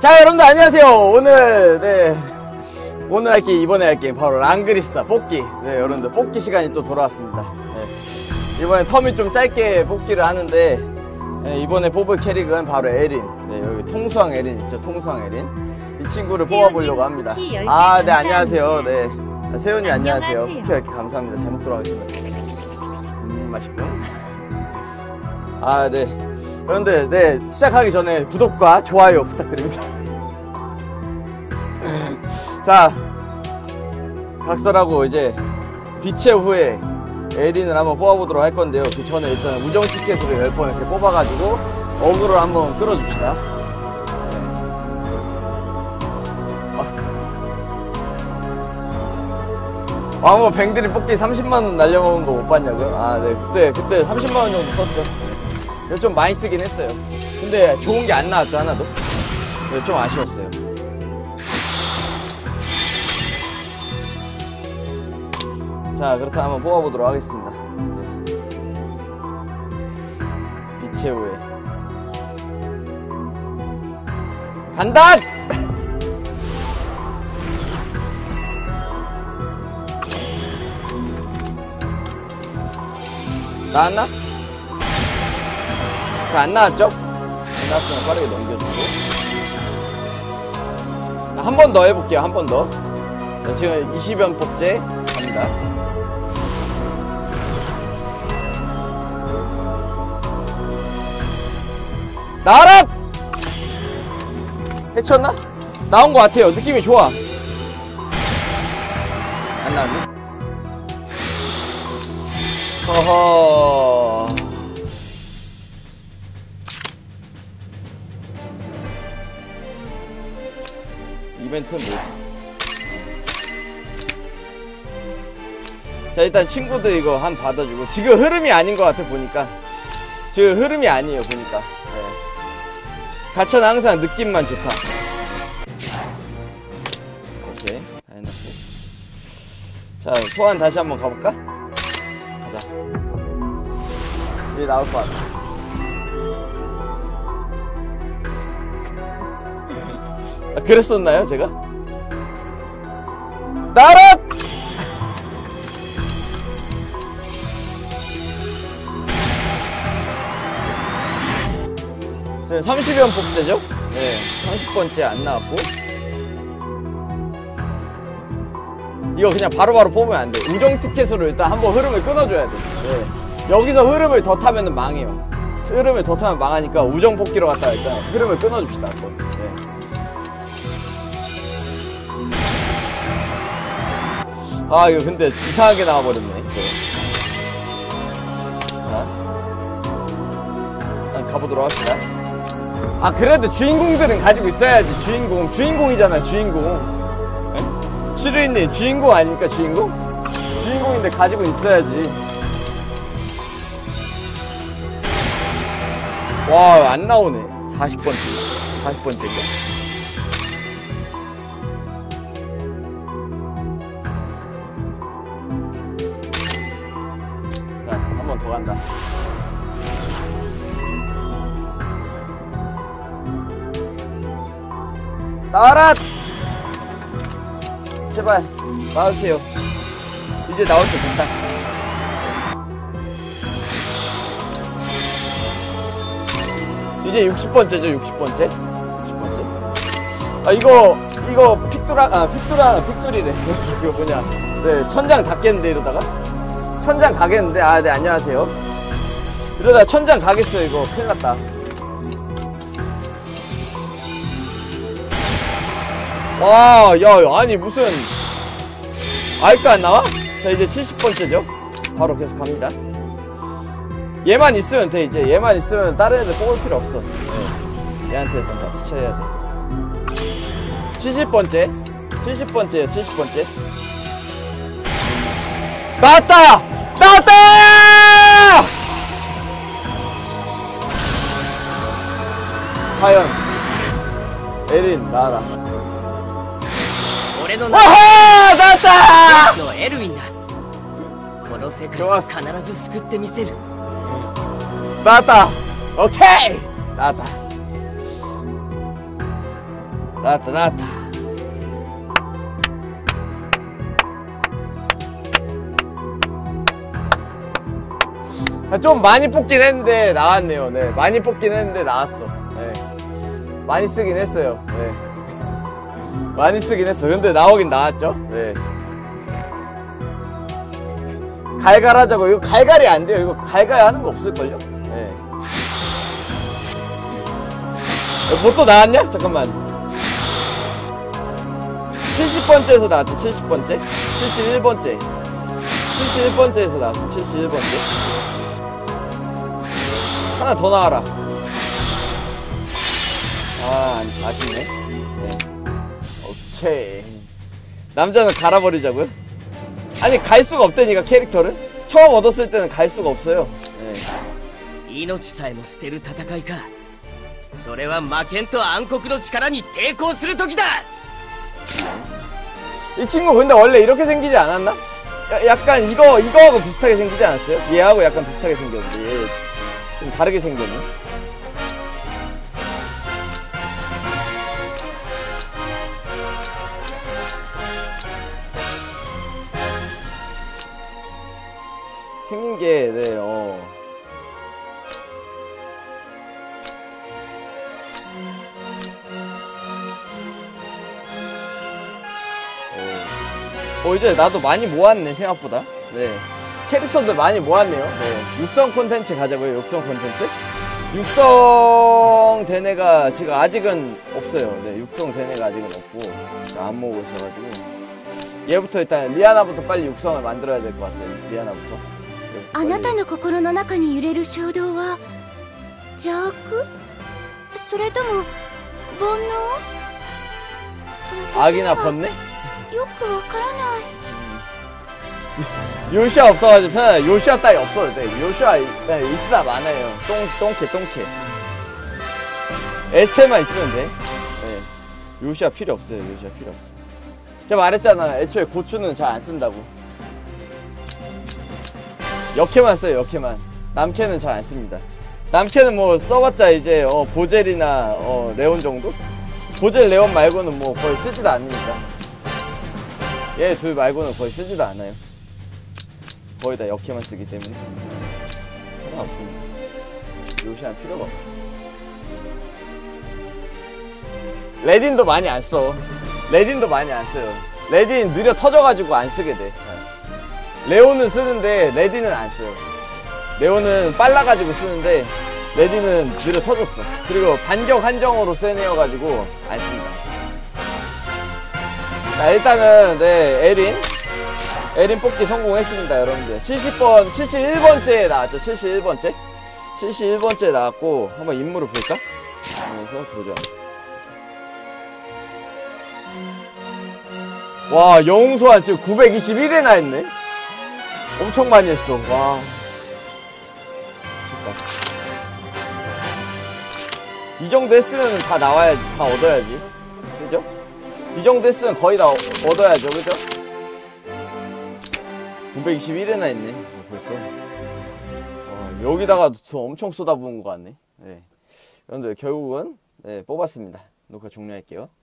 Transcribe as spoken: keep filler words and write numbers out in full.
자, 여러분들 안녕하세요. 오늘 네 오늘 할 게임, 이번에 할 게임 바로 랑그리스타 뽑기. 네, 여러분들 뽑기 시간이 또 돌아왔습니다. 네, 이번에 텀이 좀 짧게 뽑기를 하는데, 네, 이번에 뽑을 캐릭은 바로 에린. 네, 여기 통수왕 에린 있죠. 통수왕 에린. 이 친구를 뽑아보려고 합니다. 아, 네, 안녕하세요. 네, 세훈이 안녕하세요. 쿠키 이렇게 감사합니다. 잘 먹도록 하겠습니다. 음, 맛있군. 아, 네, 여러분들, 네, 시작하기 전에 구독과 좋아요 부탁드립니다. 자, 각설하고 이제 빛의 후에 에린을 한번 뽑아보도록 할 건데요. 그 전에 일단 우정 티켓으로 열 번 이렇게 뽑아가지고 어그를 한번 끌어줍시다. 아, 아, 뭐 뱅들이 뽑기 삼십만 원 날려먹은 거 못 봤냐고요? 아, 네, 그때 그때 삼십만 원 정도 썼죠. 근데 좀 많이 쓰긴 했어요. 근데 좋은 게 안 나왔죠, 하나도. 네, 좀 아쉬웠어요. 자, 그렇다 한번 뽑아보도록 하겠습니다. 네. 빛의 후예 간다! 나왔나? 안 나왔죠? 안 나왔으면 빠르게 넘겨주고. 한 번 더 해볼게요. 한 번 더. 자, 지금 이십 연 뽑제 갑니다. 나와라! 해쳤나? 나온 것 같아요. 느낌이 좋아. 안 나왔네? 허허. 이벤트는 뭐지? 자, 일단 친구들 이거 한 받아주고. 지금 흐름이 아닌 것 같아 보니까. 지금 흐름이 아니에요 보니까. 네. 가차는 항상 느낌만 좋다. 오케이, 다 해놨고. 자, 소환 다시 한번 가볼까? 가자. 이제 나올 것 같아. 아, 그랬었나요 제가? 나라! 삼십 연 뽑대죠? 네, 삼십 번째 안 나왔고. 이거 그냥 바로바로 바로 뽑으면 안 돼. 우정 티켓으로 일단 한번 흐름을 끊어줘야 돼. 네. 여기서 흐름을 더 타면은 망해요. 흐름을 더 타면 망하니까 우정 뽑기로 갔다가 일단 흐름을 끊어줍시다. 한번. 네. 아, 이거 근데 이상하게 나와버렸네. 이거. 자, 일단 가보도록 합시다. 아, 그래도 주인공들은 가지고 있어야지. 주인공, 주인공이잖아, 주인공. 에? 치루이님 주인공 아닙니까? 주인공? 주인공인데 가지고 있어야지. 와, 안 나오네. 사십 번째. 사십 번째인가? 자, 한 번 더 간다. 나와라! 제발 나와주세요. 이제 나올 때 된다. 이제 육십 번째죠. 육십 번째. 육십 번째. 아, 이거 이거 픽뚜라, 아 픽뚜라 픽뚜리래. 이거 뭐냐. 네, 천장 닫겠는데 이러다가 천장 가겠는데. 아, 네, 안녕하세요. 이러다 천장 가겠어요. 이거 큰일났다. 와, 야, 아니 무슨 아직도 안 나와? 자, 이제 칠십 번째죠. 바로 계속 갑니다. 얘만 있으면 돼. 이제 얘만 있으면 다른 애들 뽑을 필요 없어. 네. 얘한테 일단 다 투처해야 돼. 칠십 번째 칠십 번째에요. 칠십 번째 나왔다! 나왔다! 과연 에린 나와라. 와하! 나왔다! 좋았어. 나왔다. 오케이! 나왔다. 나왔다 나왔다. 아, 좀 많이 뽑긴 했는데 나왔네요. 네, 많이 뽑긴 했는데 나왔어. 네, 많이 쓰긴 했어요. 네, 많이 쓰긴 했어. 근데 나오긴 나왔죠. 네, 갈갈하자고. 이거 갈갈이 안 돼요. 이거 갈갈 하는 거 없을걸요? 네. 뭐 또 나왔냐? 잠깐만. 칠십 번째에서 나왔지. 칠십 번째, 칠십일 번째, 칠십일 번째에서 나왔어. 칠십일 번째. 하나 더 나와라. 아, 아쉽네. 네. 오케이. 남자는 갈아버리자고요? 아니, 갈 수가 없다니까, 캐릭터를. 처음 얻었을 때는 갈 수가 없어요. 네. 命さえも捨てる戦いか。それは魔剣と暗黒の力に抵抗する時だ。 이 친구 근데 원래 이렇게 생기지 않았나? 야, 약간 이거 이거하고 비슷하게 생기지 않았어요? 얘하고 약간 비슷하게 생겼는데 얘 좀 다르게 생겼네. 생긴 게 네, 어. 어, 이제 나도 많이 모았네, 생각보다. 네. 캐릭터들 많이 모았네요. 네. 육성 콘텐츠 가자고요, 육성 콘텐츠. 육성 대뇌가 지금 아직은 없어요. 네, 육성 대뇌가 아직은 없고. 안 모으고 있어가지고. 얘부터 일단, 리아나부터 빨리 육성을 만들어야 될 것 같아요. 리아나부터. あなたの心の中に揺れる衝動は邪悪？それとも煩悩？ 악이나 번뇌? よくわからない。 요시아 없어가지고 편하네. 요시아 따위 없어도 돼. 요시아 네, 있으나 많아요. 똥, 똥캐 똥캐. 에스테만 있으면 돼. 네. 요시아 필요 없어요. 요시아 필요 없어. 제가 말했잖아. 애초에 고추는 잘 안 쓴다고. 역캐만 써요. 역캐만. 남캐는 잘 안 씁니다. 남캐는 뭐 써봤자 이제 어, 보젤이나 어, 레온 정도? 보젤 레온 말고는 뭐 거의 쓰지도 않으니까. 얘 둘 말고는 거의 쓰지도 않아요. 거의 다 역캐만 쓰기 때문에 상관없습니다. 요시안 필요가 없어. 레딘도 많이 안 써. 레딘도 많이 안 써요. 레딘 느려 터져가지고 안 쓰게 돼. 레온은 쓰는데 레딘은 안 써요. 레온은 빨라가지고 쓰는데 레딘은 느려 터졌어. 그리고 반격 한정으로 센 애여가지고 안 씁니다. 자, 일단은 네, 에린 에린 뽑기 성공했습니다, 여러분들. 칠십 번, 칠십일 번째에 나왔죠. 칠십일 번째. 칠십일 번째에 나왔고 한번 임무를 볼까? 하면서 도전. 와, 영웅 소환 지금 구백이십일회나 했네. 엄청 많이 했어. 와. 진짜. 이 정도 했으면 다 나와야지, 다 얻어야지. 그죠? 이 정도 했으면 거의 다 얻어야죠, 그죠? 구백이십일회나 했네, 벌써. 와, 여기다가 더 엄청 쏟아부은 것 같네. 네. 여러분들, 결국은, 네, 뽑았습니다. 녹화 종료할게요.